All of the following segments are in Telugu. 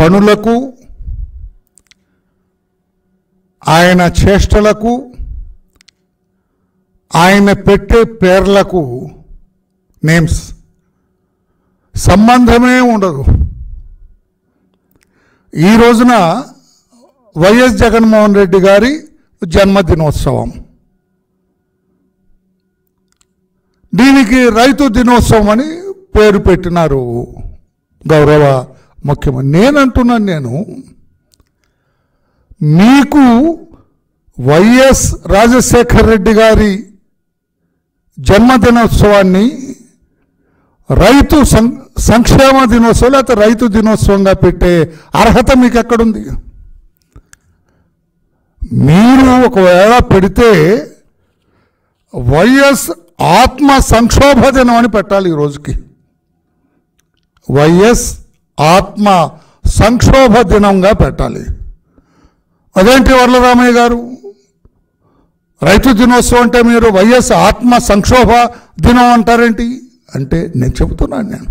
పనులకు, ఆయన చేష్టలకు, ఆయన పెట్టే పేర్లకు నేమ్స్ సంబంధమే ఉండదు. ఈ రోజున వైఎస్ జగన్మోహన్ రెడ్డి గారి జన్మదినోత్సవం, దీనికి రైతు దినోత్సవం అని పేరు పెట్టినారు గౌరవ ముఖ్యమంత్రి. నేను మీకు వైఎస్ రాజశేఖర్ రెడ్డి గారి జన్మదినోత్సవాన్ని రైతు సంక్షేమ దినోత్సవం లేకపోతే రైతు దినోత్సవంగా పెట్టే అర్హత మీకు ఎక్కడుంది? మీరు ఒకవేళ పెడితే వైఎస్ ఆత్మ సంక్షోభ దినం అని పెట్టాలి. ఈ రోజుకి వైఎస్ ఆత్మ సంక్షోభ దినంగా పెట్టాలి. అదేంటి వర్లరామయ్య గారు, రైతు దినోత్సవం అంటే మీరు వైఎస్ ఆత్మ సంక్షోభ దినం అంటారేంటి అంటే, నేను చెబుతున్నాను,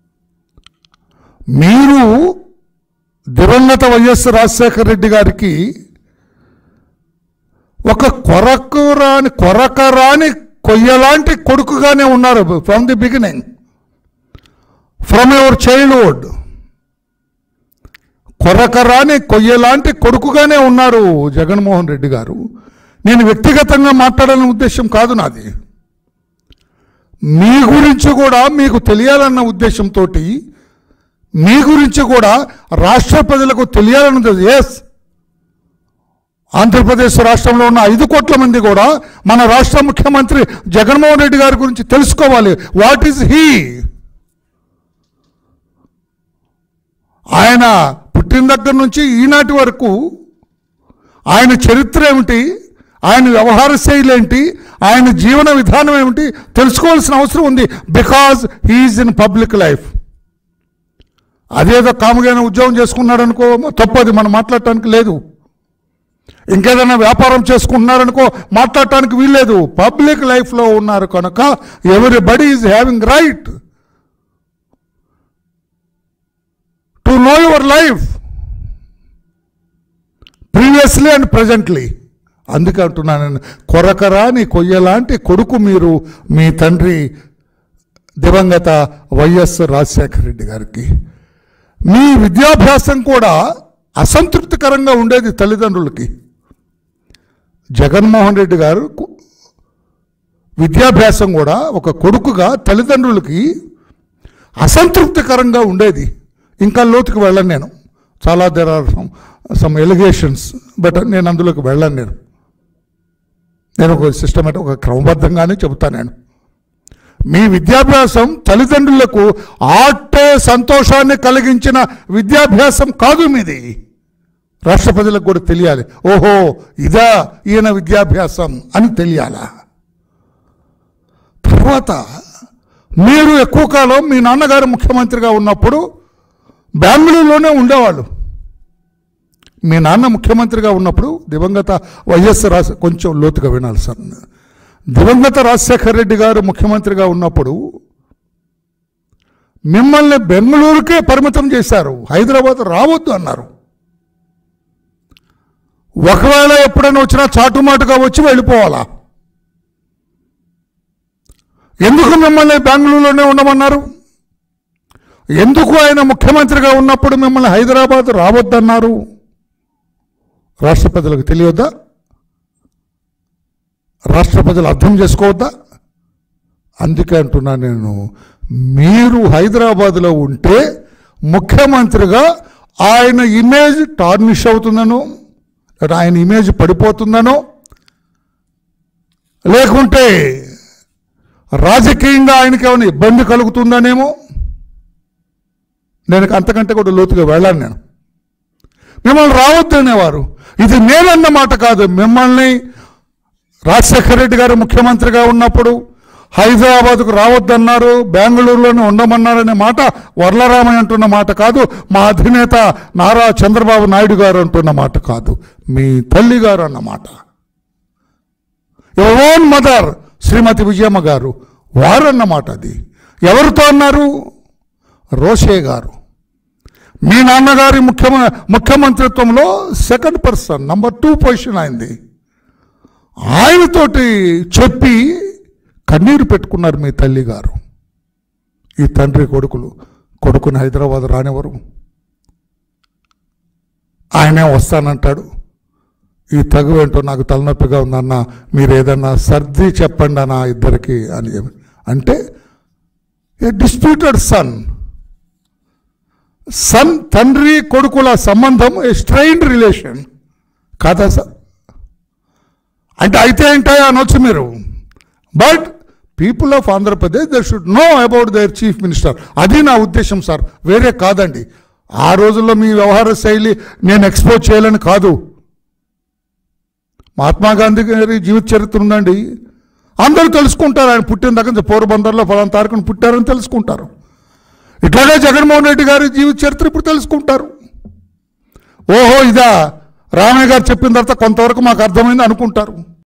మీరు దివంగత వైఎస్ రాజశేఖర రెడ్డి గారికి ఒక కొరకరాని కొయ్యలాంటి కొడుకుగానే ఉన్నారు. From the beginning, from your childhood కొరకరాని కొయ్యలాంటి కొడుకుగానే ఉన్నారు జగన్మోహన్ రెడ్డి గారు. నేను వ్యక్తిగతంగా మాట్లాడాలనే ఉద్దేశం కాదు నాది, మీ గురించి కూడా మీకు తెలియాలన్న ఉద్దేశంతో, మీ గురించి కూడా రాష్ట్ర ప్రజలకు తెలియాలన్నది. ఎస్, ఆంధ్రప్రదేశ్ రాష్ట్రంలో ఉన్న 5 కోట్ల మంది కూడా మన రాష్ట్ర ముఖ్యమంత్రి జగన్మోహన్ రెడ్డి గారి గురించి తెలుసుకోవాలి. What is he? ఆయన పుట్టిన దగ్గర నుంచి ఈనాటి వరకు ఆయన చరిత్ర ఏమిటి, ఆయన వ్యవహార శైలి ఏంటి, ఆయన జీవన విధానం ఏమిటి తెలుసుకోవాల్సిన అవసరం ఉంది. Because he is in public life. అదేదో కాముగైన ఉద్యోగం చేసుకున్నాడు అనుకో తప్పది, మనం మాట్లాడటానికి లేదు. ఇంకేదైనా వ్యాపారం చేసుకుంటున్నారనుకో మాట్లాడటానికి వీల్లేదు. పబ్లిక్ లైఫ్లో ఉన్నారు కనుక everybody is having right to know your life previously and presently. అందుకే అంటున్నాను, కొరకరాని కొయ్యలాంటి కొడుకు మీరు మీ తండ్రి దివంగత వైఎస్ రాజశేఖర రెడ్డి గారికి. మీ విద్యాభ్యాసం కూడా అసంతృప్తికరంగా ఉండేది తల్లిదండ్రులకి. జగన్మోహన్ రెడ్డి గారు విద్యాభ్యాసం కూడా ఒక కొడుకుగా తల్లిదండ్రులకి అసంతృప్తికరంగా ఉండేది. ఇంకా లోతుకు వెళ్ళను నేను, చాలా there are some allegations, but నేను అందులోకి వెళ్ళను. నేను ఒక సిస్టమేటిక్, ఒక క్రమబద్ధంగానే చెబుతాను. నేను మీ విద్యాభ్యాసం తల్లిదండ్రులకు ఆటే సంతోషాన్ని కలిగించిన విద్యాభ్యాసం కాదు మీది. రాష్ట్ర ప్రజలకు కూడా తెలియాలి, ఓహో ఇదా ఈయన విద్యాభ్యాసం అని తెలియాలా. తర్వాత మీరు ఎక్కువ కాలం మీ నాన్నగారు ముఖ్యమంత్రిగా ఉన్నప్పుడు బెంగళూరులోనే ఉండేవాళ్ళు. మీ నాన్న ముఖ్యమంత్రిగా ఉన్నప్పుడు దివంగత వైఎస్ కొంచెం లోతుగా వినాలి సార్. దివంగత రాజశేఖర రెడ్డి గారు ముఖ్యమంత్రిగా ఉన్నప్పుడు మిమ్మల్ని బెంగళూరుకే పరిమితం చేశారు, హైదరాబాద్ రావద్దు అన్నారు. ఒకవేళ ఎప్పుడైనా వచ్చినా చాటుమాటుగా వచ్చి వెళ్ళిపోవాలా. ఎందుకు మిమ్మల్ని బెంగళూరులోనే ఉండమన్నారు? ఎందుకు ఆయన ముఖ్యమంత్రిగా ఉన్నప్పుడు మిమ్మల్ని హైదరాబాద్ రావద్దన్నారు? రాష్ట్ర ప్రజలకు తెలియొద్దా? రాష్ట్ర ప్రజలు అర్థం చేసుకోవద్దా? అందుకే అంటున్నాను నేను, మీరు హైదరాబాద్లో ఉంటే ముఖ్యమంత్రిగా ఆయన ఇమేజ్ టార్నిష్ అవుతుందనో, ఆయన ఇమేజ్ పడిపోతుందనో, లేకుంటే రాజకీయంగా ఆయనకి ఏమైనా ఇబ్బంది కలుగుతుందనేమో. నేను అంతకంటే కూడా లోతుగా వెళ్ళాను. నేను మిమ్మల్ని రావద్దు అనేవారు. ఇది నేనన్న మాట కాదు, మిమ్మల్ని రాజశేఖర రెడ్డి గారు ముఖ్యమంత్రిగా ఉన్నప్పుడు హైదరాబాద్కు రావద్దన్నారు, బెంగళూరులోనే ఉండమన్నారనే మాట వర్లరామయ్య అంటున్న మాట కాదు, మా అధినేత నారా చంద్రబాబు నాయుడు గారు అంటున్న మాట కాదు, మీ తల్లి గారు అన్నమాట. Your own mother Shrimati Vijayamma గారు వారు అన్నమాట. అది ఎవరితో అన్నారు? రోషే గారు. మీ నాన్నగారి ముఖ్యమంత్రిత్వంలో సెకండ్ పర్సన్ నంబర్ 2 పొజిషన్ అయింది. ఆయనతోటి చెప్పి కన్నీరు పెట్టుకున్నారు మీ తల్లి గారు. ఈ తండ్రి కొడుకుని హైదరాబాద్ రానివ్వరు, ఆయనే వస్తానంటాడు. ఈ తగువేంటో నాకు తలనొప్పిగా ఉందన్న, మీరు ఏదన్నా సర్ది చెప్పండి అన్న ఇద్దరికి అని అంటే ఏ డిస్ప్యూటెడ్ సన్ తండ్రి కొడుకుల సంబంధం ఏ స్ట్రెయిన్డ్ రిలేషన్ కాదా సార్? అంటే అయితే ఏంటాయా అనొచ్చు మీరు. But people of Andhra Pradesh they should know about their chief minister. అది నా ఉద్దేశం సార్, వేరే కాదండి. ఆ రోజుల్లో మీ వ్యవహార శైలి నేను ఎక్స్పోజ్ చేయాలని కాదు. మహాత్మా గాంధీ గారి జీవిత చరిత్ర ఉందండి, అందరూ తెలుసుకుంటారు. ఆయన పుట్టిన దగ్గర నుంచి పోర్బందర్లో 10 తారీఖున పుట్టారని తెలుసుకుంటారు. ఇట్లాగే జగన్మోహన్ రెడ్డి గారి జీవిత చరిత్ర ఇప్పుడు తెలుసుకుంటారు. ఓహో ఇదా రామయ్య గారు చెప్పిన తర్వాత కొంతవరకు మాకు అర్థమైంది అనుకుంటారు.